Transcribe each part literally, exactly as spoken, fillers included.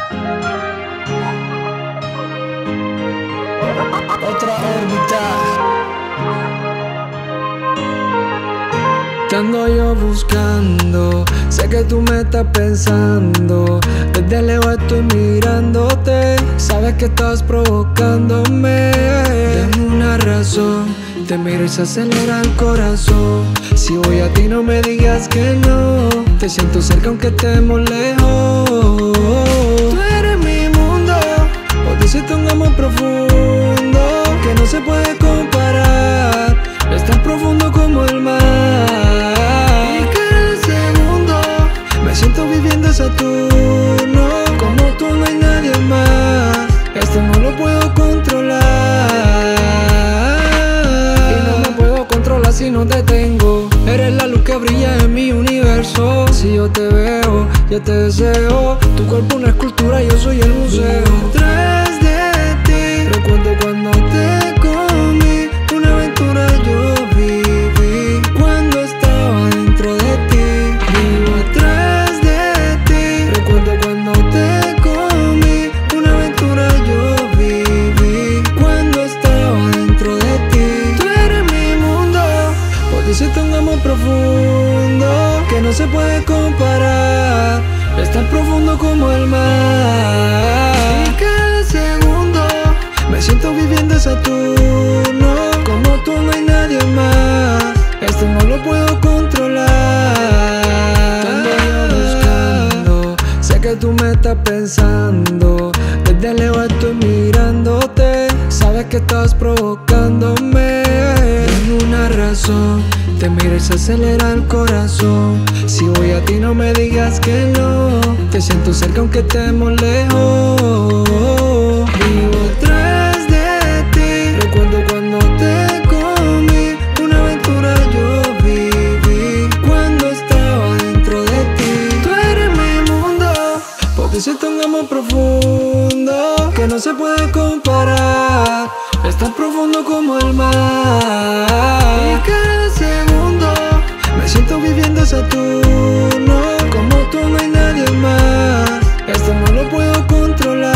Otra órbita. Te ando yo buscando, sé que tú me estás pensando. Desde lejos estoy mirándote, sabes que estás provocándome. Dame una razón, te miro y se acelera el corazón. Si voy a ti no me digas que no, te siento cerca aunque estemos lejos. Tú eres mi mundo, por decirte un amor profundo que no se puede comparar, es tan profundo como el mar. Y cada segundo me siento viviendo Saturno, como tú no hay nadie más, esto no lo puedo controlar. Y no me puedo controlar si no te tengo, eres la luz que brilla en mi universo. Si yo te veo, yo te deseo, tu cuerpo una escultura, yo soy el museo. Detrás de ti, recuerdo cuando te comí, una aventura yo viví cuando estaba dentro de ti. Vivo atrás de ti, recuerdo cuando te comí, una aventura yo viví cuando estaba dentro de ti. Tú eres mi mundo, por decirte un amor profundo que no se puede comparar, es tan profundo como el mar. Y cada segundo me siento viviendo Saturno, como tú no hay nadie más, esto no lo puedo controlar. Te ando yo buscando, sé que tú me estás pensando. Desde lejos estoy mirándote, sabes que estás provocándome. Tengo una razón, te miro y se acelera el corazón. Si voy a ti no me digas que no, te siento cerca aunque estemos lejos. Vivo atrás de ti, recuerdo cuando te comí, una aventura yo viví cuando estaba dentro de ti. Tú eres mi mundo, por decirte un amor profundo que no se puede comparar, es tan profundo como el mar. Y cada segundo me siento viviendo Saturno, como tú no hay nadie más, esto no lo puedo controlar.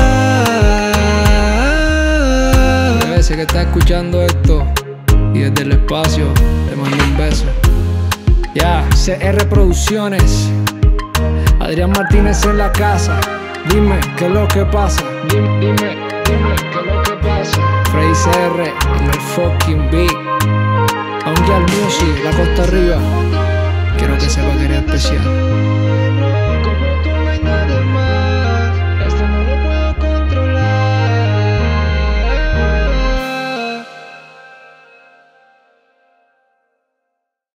Bebé, sé que estás escuchando esto y desde el espacio te mando un beso. Ya, C R Producciones, Adrián Martínez en la casa. Dime qué es lo que pasa. Dime, dime, dime qué es lo que pasa. Freddy C R en el fucking beat. Angel Music, la Costa Arriba. Quiero que sepa que eres especial.